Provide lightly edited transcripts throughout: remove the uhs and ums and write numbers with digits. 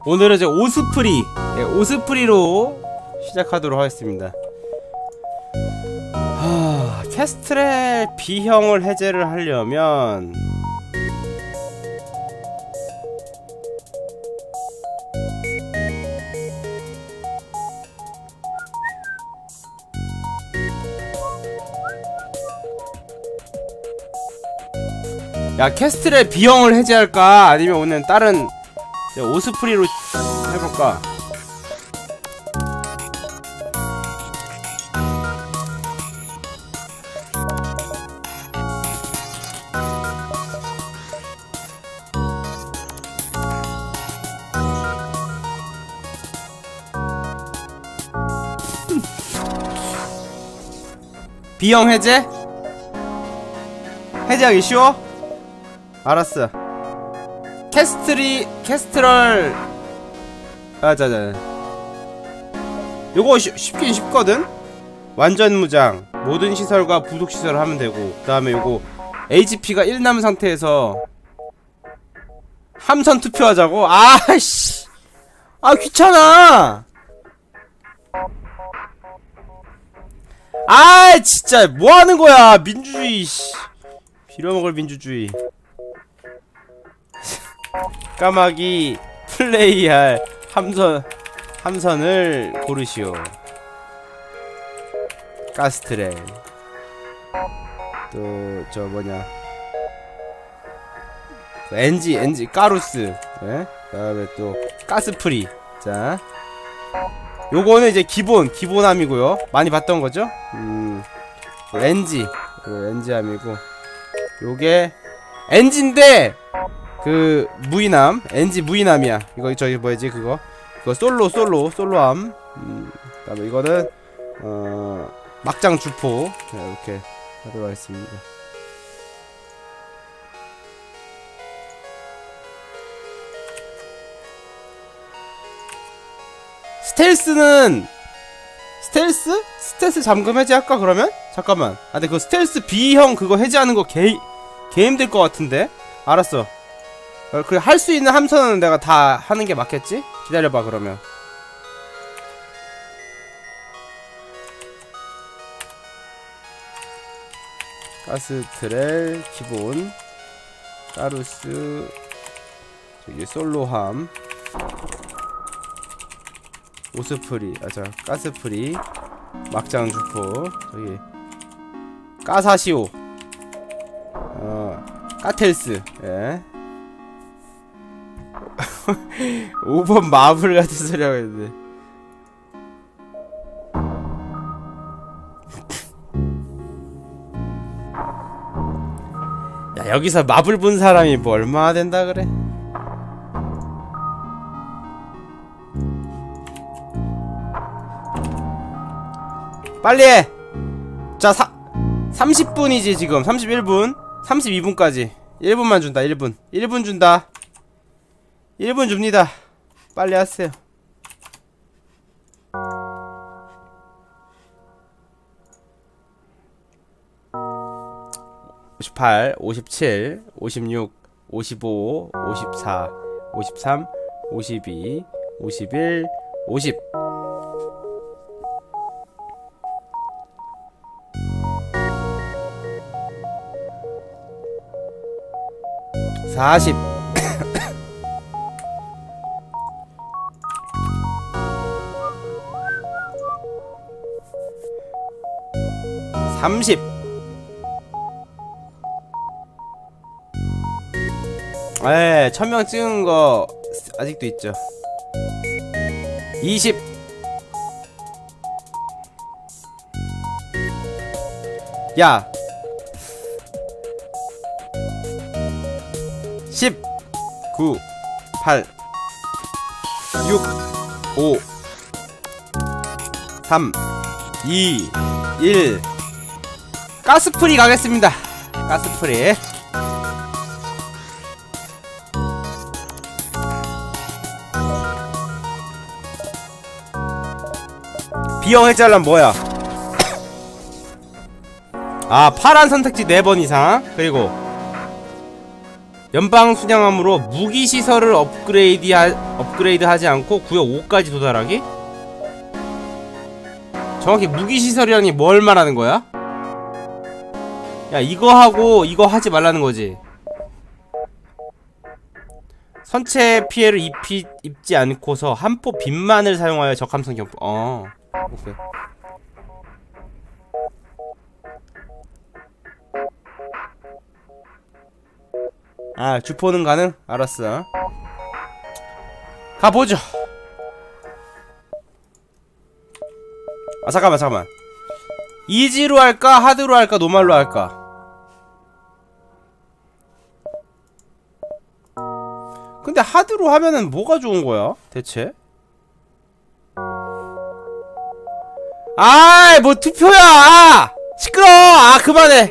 오늘은 이제 오스프리, 오스프리로 시작하도록 하겠습니다. 캐스트렐 B형을 해제를 하려면 야, 캐스트렐 B형을 해제할까? 아니면 오늘 다른 오스프리로 해볼까? B형 해제? 해제하기 쉬워? 알았어. 캐스트럴 자자 요거 쉽긴 쉽거든? 완전 무장 모든 시설과 부속 시설을 하면 되고, 그 다음에 요거 HP가 1 남은 상태에서 함선 투표하자고? 아씨, 아 귀찮아. 아 진짜 뭐하는거야. 민주주의 씨, 빌어먹을 민주주의. 까마귀 플레이할 함선을 고르시오. 가스트렐, 또 저 뭐냐 그 엔지 까루스, 네? 그 다음에 또 가스프리. 자, 요거는 이제 기본함이고요. 많이 봤던 거죠? 엔지함이고, 요게 엔지인데 그 무인함, 엔지 무인함이야. 이거 저기 뭐지 그거 솔로함. 그다음에 이거는 막장 주포. 자, 이렇게 하도록 하겠습니다. 스텔스 잠금 해제할까 그러면? 잠깐만. 아 근데 그 스텔스 B형 그거 해제하는 거 개 힘들 것 같은데. 알았어. 그래, 할 수 있는 함선은 내가 다 하는 게 맞겠지? 기다려봐. 그러면 가스트렐 기본, 까루스, 저기 솔로함, 오스프리, 가스프리, 막장 주포, 저기 까사시오, 까텔스, 예. 5번 마블 같은 소리 하고 있는데. 야, 여기서 마블 본 사람이 뭐 얼마나 된다 그래? 빨리 해! 자, 30분이지 지금. 31분 32분까지 1분만 준다. 1분 준다. 1분 줍니다. 빨리 하세요. 58, 57, 56, 55, 54, 53, 52, 51, 50. 40. 30. 에, 1000명 찍은 거 아직도 있죠. 20. 야, 10, 9, 8, 6, 5, 3, 2, 1. 가스프리 가겠습니다. 가스프리. B형 해제하려면 뭐야? 아, 파란 선택지 4번 이상. 그리고 연방 순양함으로 무기 시설을 업그레이드하지 않고 구역 5까지 도달하기? 정확히 무기 시설이라니 뭘 말하는 거야? 야, 이거 하고 이거 하지 말라는 거지. 선체 피해를 입지 않고서 한포 빈만을 사용하여 적함성 경포. 오케이. 아, 주포는 가능? 알았어. 가보죠. 아, 잠깐만. 이지로 할까? 하드로 할까? 노말로 할까? 근데 하드로 하면은 뭐가 좋은 거야? 대체? 아이, 뭐 투표야! 시끄러워! 아, 그만해!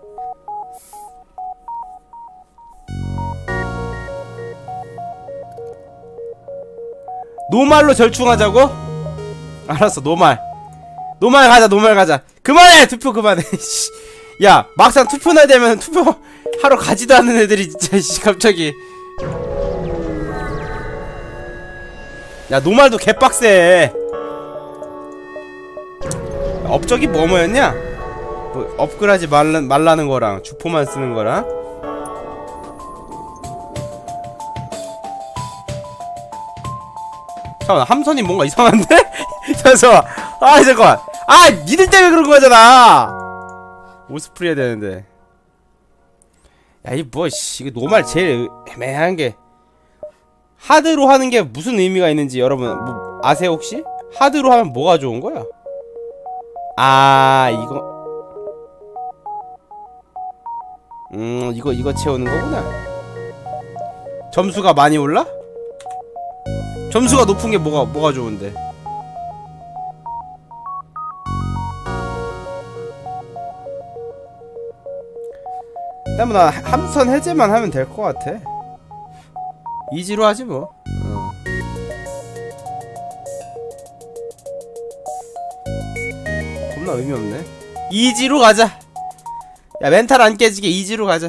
노말로 절충하자고? 알았어, 노말 가자. 그만해! 투표 그만해. 야, 막상 투표 날 되면 투표 하러 가지도 않는 애들이 진짜 갑자기. 야, 노말도 개빡세. 업적이 뭐였냐? 뭐 업글하지 말라는 거랑 주포만 쓰는 거랑. 잠깐만, 함선이 뭔가 이상한데? 잠깐만. 잠깐만. 니들 때문에 그런 거잖아. 오스프리 해야 되는데. 야, 이거 이거 노말 제일 애매한 게, 하드로 하는 게 무슨 의미가 있는지 여러분 뭐 아세요 혹시? 하드로 하면 뭐가 좋은 거야? 이거 채우는 거구나. 점수가 많이 올라? 점수가 높은 게 뭐가 좋은데? 나 함선 해제만 하면 될 것 같아. 이지로 하지 뭐. 겁나 의미 없네. 이지로 가자. 야, 멘탈 안 깨지게 이지로 가자.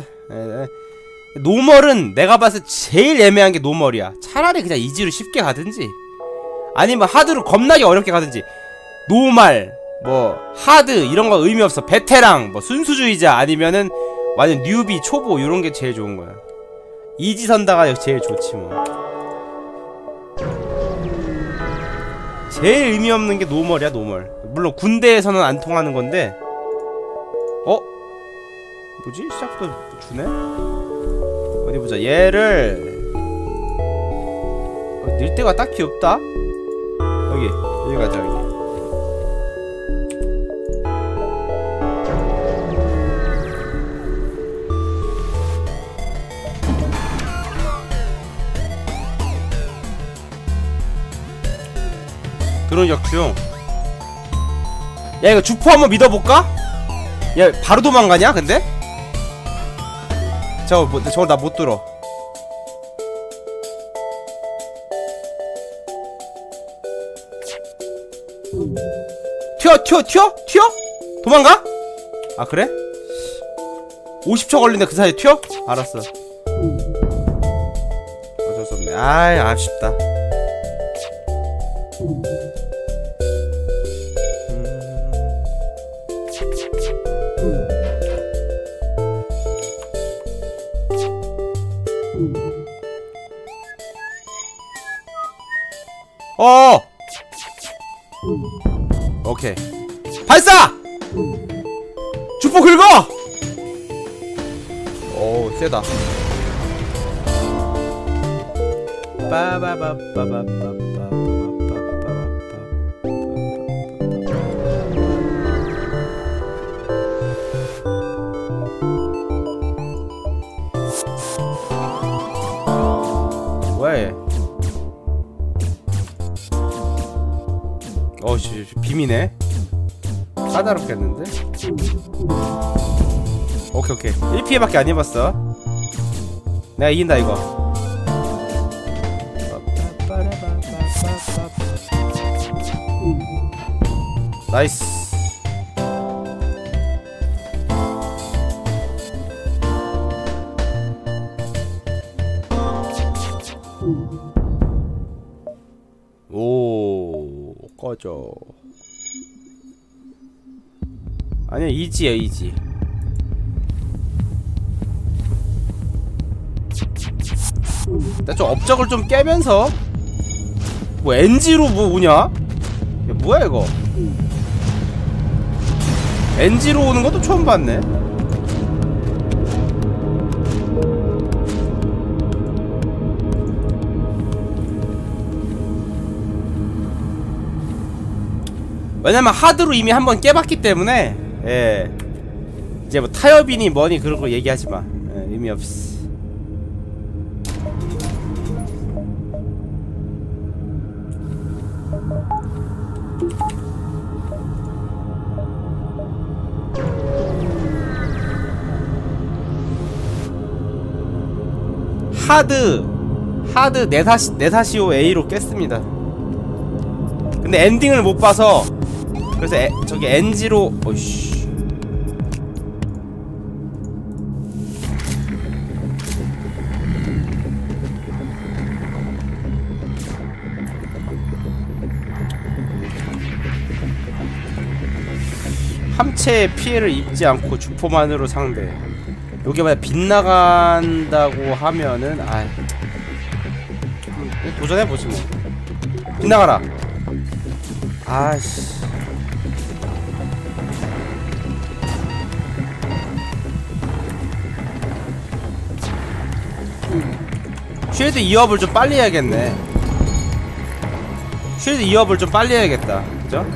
노멀은 내가 봤을 때 제일 애매한 게 노멀이야. 차라리 그냥 이지로 쉽게 가든지, 아니면 하드로 겁나게 어렵게 가든지. 노말, 뭐 하드 이런 거 의미 없어. 베테랑, 뭐 순수주의자, 아니면은 완전 뉴비, 초보 이런 게 제일 좋은 거야. 이지 선다가 제일 좋지 뭐. 제일 의미 없는 게 노멀이야, 노멀. 물론 군대에서는 안 통하는 건데. 뭐지? 시작부터 주네? 어디 보자. 얘를 닐때가 딱히 없다? 여기 가자. 여기 드론 역충. 야, 이거 주포 한번 믿어볼까? 야, 바로 도망가냐 근데? 저거 나 못 들어. 튀어? 도망가? 아, 그래? 50초 걸린다. 그 사이에 튀어? 알았어. 어쩔 수 없네. 아이, 아쉽다. 오케이. 발사! 주포 긁어! 오, 세다. 왜? 빔이네. 까다롭겠는데? 오케이. 1피해밖에 안 입었어. 내가 이긴다 이거. 나이스. 오, 꺼져. 아니야, 이지야, 이지. 나 좀 업적을 좀 깨면서. 뭐 NG로 뭐 오냐? 야, 뭐야 이거? NG로 오는 것도 처음 봤네. 왜냐면 하드로 이미 한번 깨봤기 때문에. 예. 이제 뭐 타협이니 뭐니 그런 거 얘기하지 마. 예, 의미 없어. 하드 네사시오 A로 깼습니다. 근데 엔딩을 못 봐서 그래서 저기 NG로 어이씨. 함체에 피해를 입지 않고 주포만으로 상대. 요게 만약 빗나간다고 하면은 도전해보지 뭐. 빗나가라. 아씨. 쉴드 2업을 좀 빨리 해야겠네. 쉴드 2업을 좀 빨리 해야겠다. 그죠?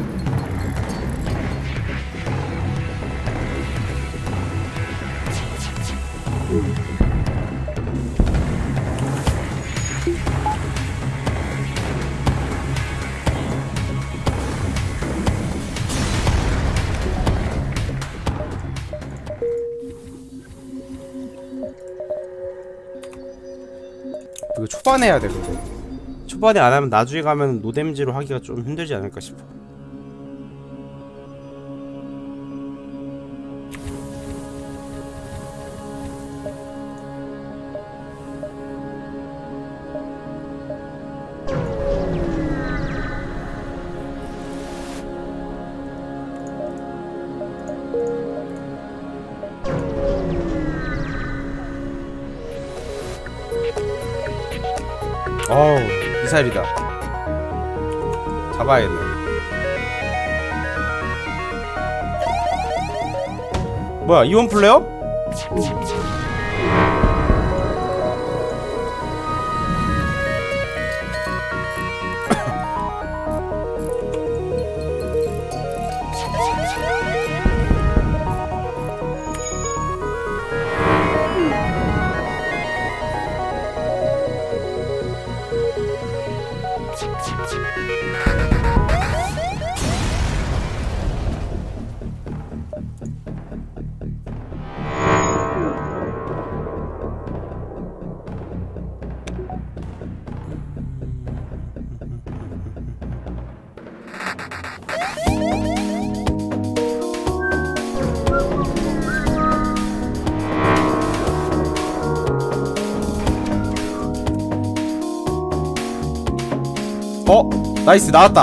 이거 초반에 해야 돼. 근데 초반에 안 하면 나중에 가면 노데미지로 하기가 좀 힘들지 않을까 싶어. 어우, 미사일이다. 잡아야겠네. 뭐야, 이원 플레어? 나이스, 나왔다.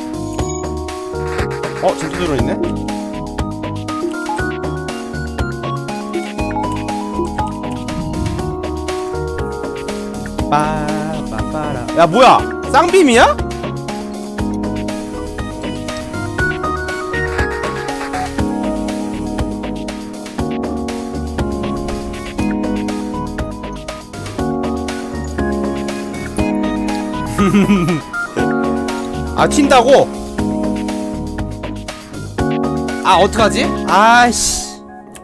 전투 들어있네. 빠빠빠라. 야, 뭐야? 쌍빔이야? 아, 튄다고? 아, 어떡하지? 아이씨.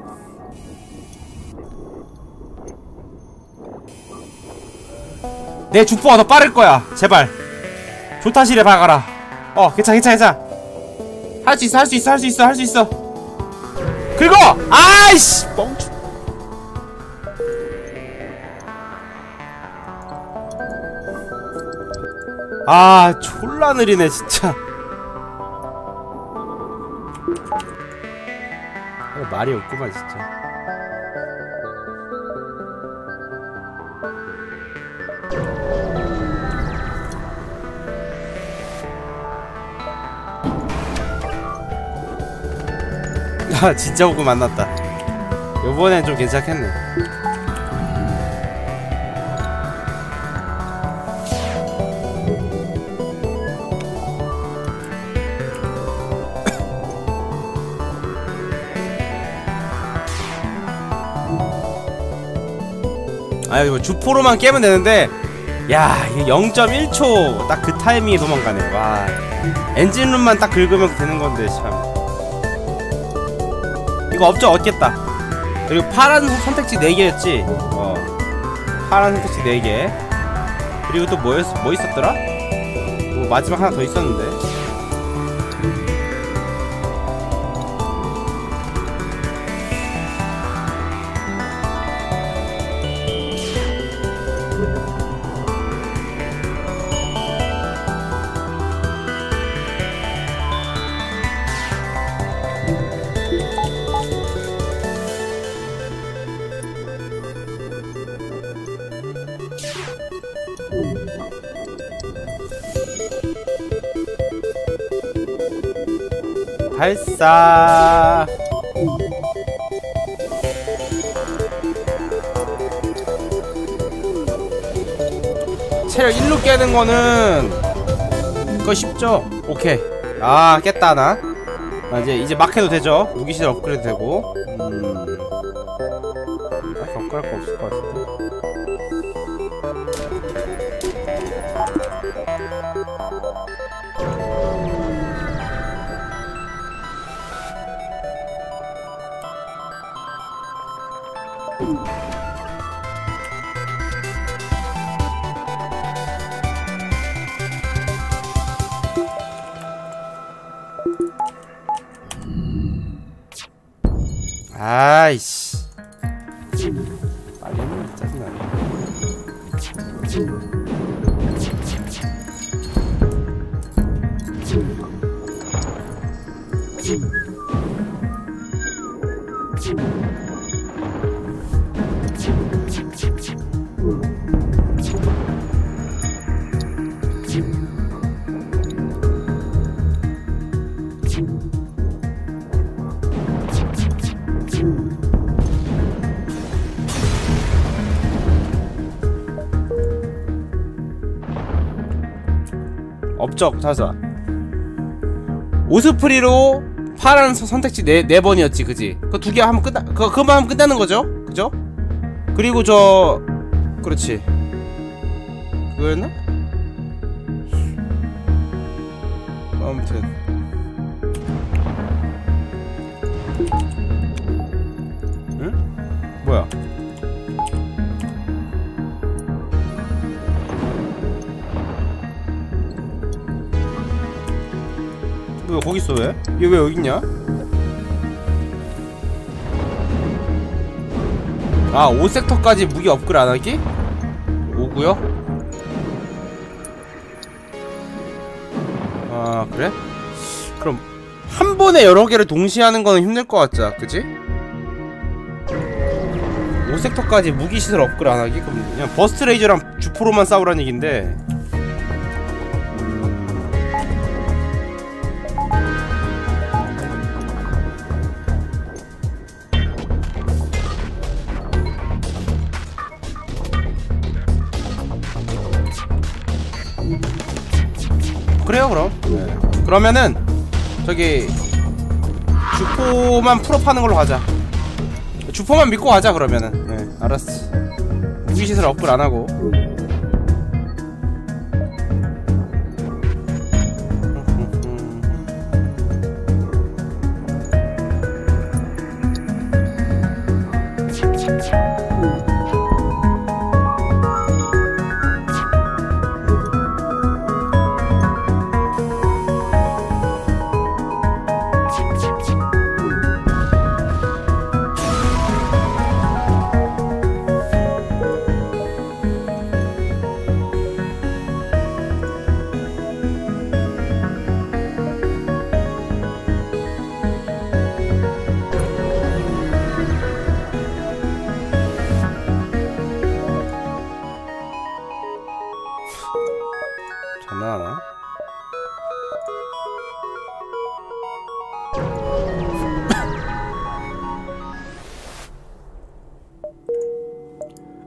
내 주포가 더 빠를 거야. 제발. 조타실에 박아라. 괜찮아. 할 수 있어. 긁어! 아이씨! 뻥쳐. 졸라 느리네, 진짜. 말이 없구만, 진짜. 아 진짜 보고 만났다. 요번엔 좀 괜찮겠네. 아 이거 주포로만 깨면 되는데 야 이게 0.1초 딱 그 타이밍에 도망가네. 와 엔진룸만 딱 긁으면 되는 건데 참. 이거 업적 얻겠다. 그리고 파란 선택지 4개였지. 파란 선택지 4개. 그리고 또 뭐 있었더라? 뭐 마지막 하나 더 있었는데. 발사. 체력 1로 깨는 거는 그거 쉽죠? 오케이. 아 깼다 나. 이제 막 해도 되죠? 무기시설 업그레이드 되고. 딱히 업그레이드 거 없을 것 같은데. 아이씨 빨리 하면 짜증나네. 업적 자자. 오스프리로 파란 선택지 네 번이었지, 그지? 그 두 개 하면 그거만 하면 끝나는 거죠, 그죠? 그리고 그렇지. 그거였나? 아무튼 응? 뭐야? 왜 거기 있어? 왜? 얘 왜 여기 있냐? 아 5섹터까지 무기 업그레이드 안 하기? 5구요? 아 그래? 그럼 한 번에 여러 개를 동시에 하는 거는 힘들 것 같자, 그지? 5섹터까지 무기 시설 업그레이드 안 하기? 그럼 그냥 버스트 레이저랑 주포로만 싸우라는 얘긴데. 그래요 그럼. 네. 그러면은 저기 주포만 풀업하는 걸로 가자. 주포만 믿고 가자 그러면은. 네 알았어. 무기시설 업글 안하고. 장난하나?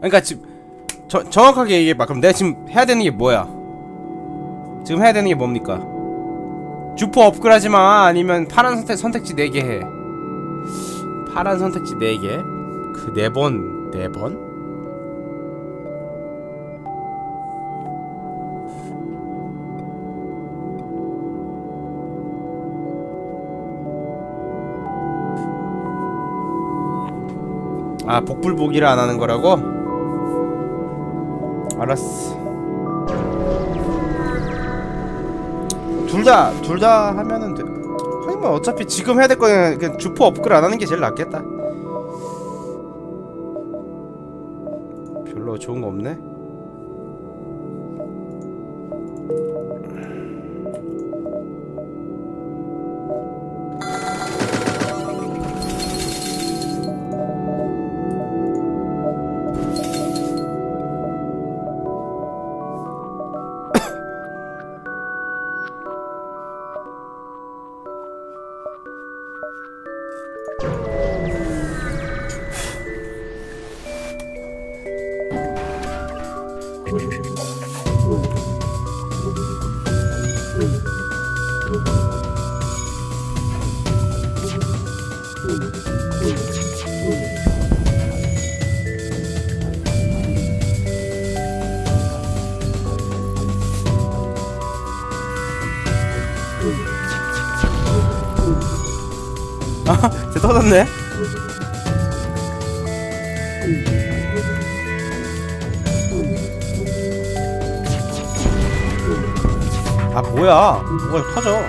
그러니까 지금 정확하게 얘기해봐. 그럼 내가 지금 해야 되는 게 뭐야? 지금 해야 되는 게 뭡니까? 주포 업글하지마. 아니면 파란 선택지 4개 해. 파란 선택지 4개. 그 4번 4번? 아, 복불복이라 안 하는 거라고? 알았어. 둘 다 하면은 돼. 하긴 뭐 어차피 지금 해야 될 거는 그냥 주포 업글 안 하는 게 제일 낫겠다. 별로 좋은 거 없네. 아, 쟤 터졌네. 아, 뭐야? 뭐가 터져?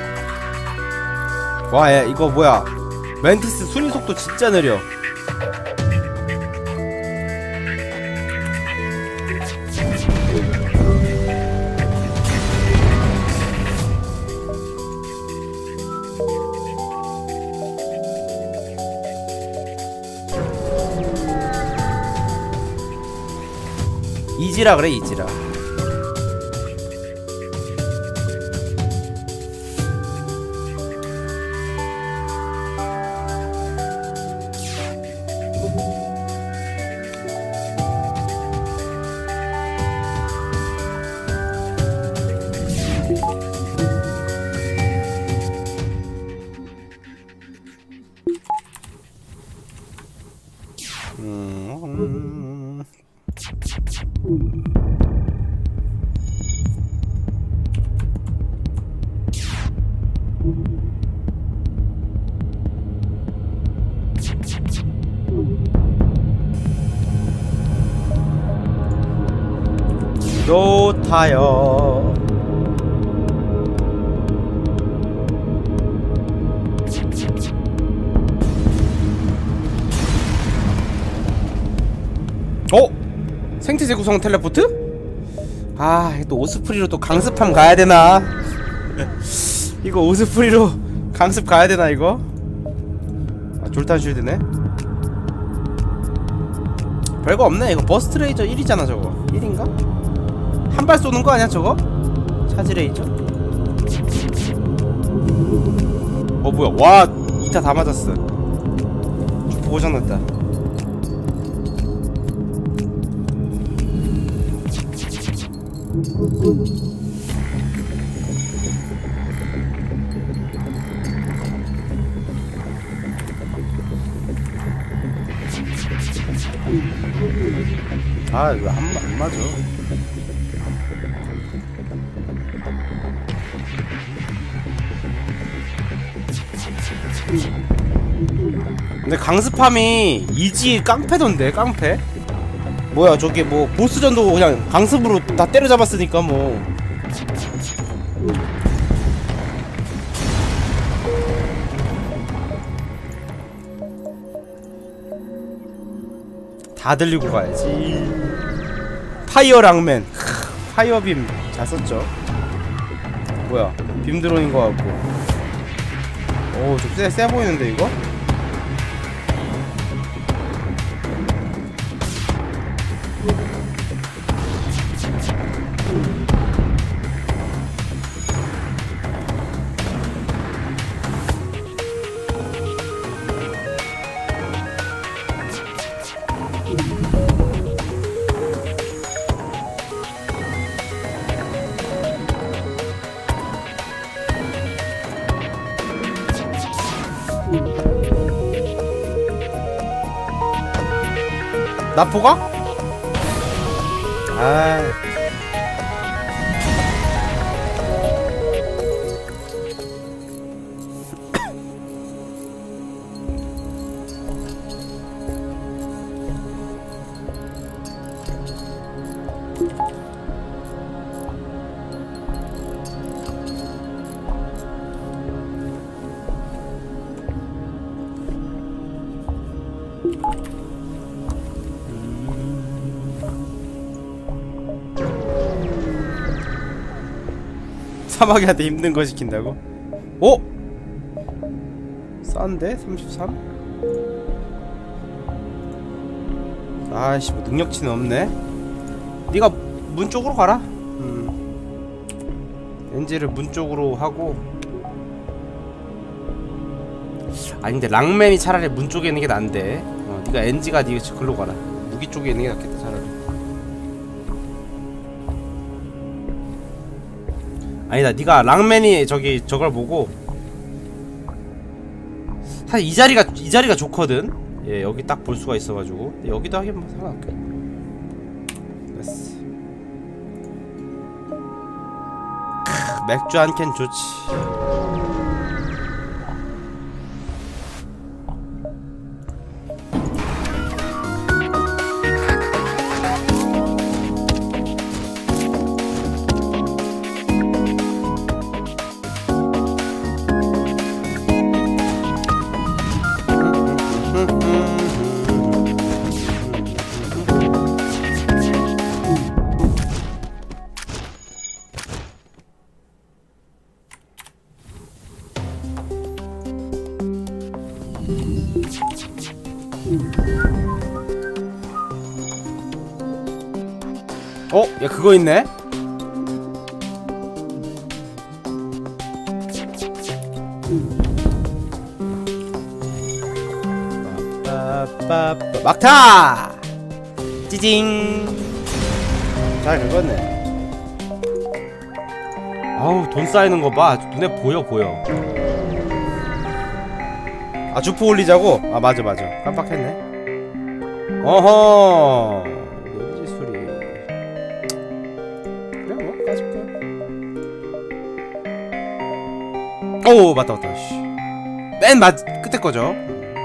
와, 얘 이거 뭐야? 멘티스 순위 속도 진짜 느려. 이지라 그래, 이지라. 좋다요. 생태제 구성 텔레포트? 아, 또 오스프리로 또 강습함 가야되나? 이거 오스프리로 강습 가야되나 이거? 아, 졸탄 쉴드네. 별거 없네. 이거 버스트 레이저 1이잖아 저거. 1인가? 한 발 쏘는 거 아니야 저거? 차지 레이저? 뭐야. 와, 2타 다 맞았어. 고장났다. 아, 이거 안 맞아. 근데 강습함이 이지 깡패던데, 깡패? 뭐야, 저게 뭐 보스전도 그냥 강습으로 다 때려잡았으니까 뭐. 다 들리고 가야지. 파이어 랑맨. 파이어빔 잘 썼죠. 뭐야, 빔 드론인 거 같고. 오, 좀 세 보이는데 이거? 나포가? 아이. 사막이한테 힘든 거 시킨다고? 오! 싼데? 33? 아이씨 뭐 능력치는 없네. 네가 문 쪽으로 가라. 엔지를 문 쪽으로 하고. 아닌데 랑맨이 차라리 문 쪽에 있는 게 난데. 네가 엔지가 네가 글로 가라. 무기 쪽에 있는 게 낫겠다 차라리. 아니다, 네가 랑맨이 저걸 보고. 사실 이 자리가 좋거든. 예, 여기 딱 볼 수가 있어가지고. 여기도 하긴 뭐 상관없게. 됐어. 맥주 한 캔 좋지. 야 그거 있네? 막타! 찌징! 잘 긁었네. 아우 돈 쌓이는 거 봐. 눈에 보여. 아 주포 올리자고? 아 맞아 깜빡했네. 어허 내비지 소리. 그래 뭐 까짓거. 오 맞다 씨. 맨 끝에 거죠.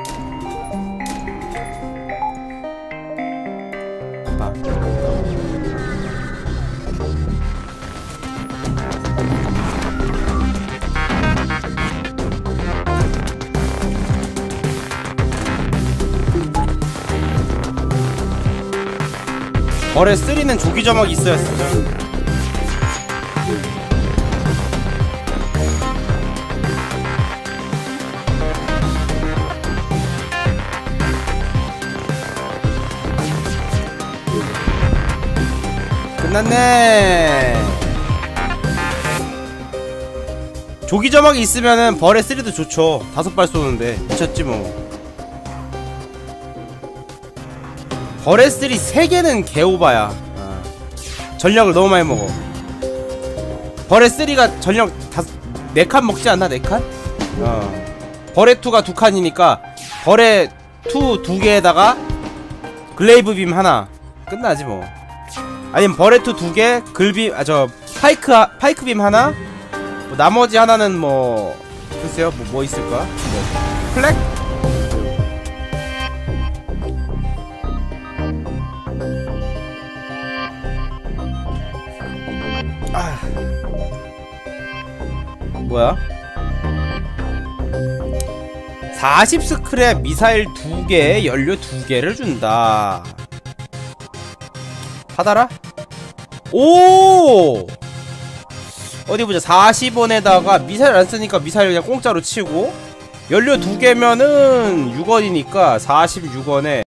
벌에 3는 조기 점막이 있어야 쓰죠. 끝났네. 조기 점막이 있으면은 벌에 3도 좋죠. 5발 쏘는데 미쳤지 뭐. 벌의 3 3개는 개오바야. 전력을 너무 많이 먹어. 벌의 3가 전력 4칸 먹지 않나? 4칸? 벌의 2가 2칸이니까 벌의 2 2개에다가 글레이브 빔 하나 끝나지 뭐. 아니면 벌의 2 2개 글빔 파이크 빔 하나 뭐 나머지 하나는 뭐 글쎄요 뭐 있을까? 뭐 플렉? 뭐야? 40 스크랩 미사일 2개 연료 2개를 준다. 하다라? 오! 어디 보자. 40원에다가 미사일 안 쓰니까 미사일 그냥 공짜로 치고 연료 2개면은 6원이니까 46원에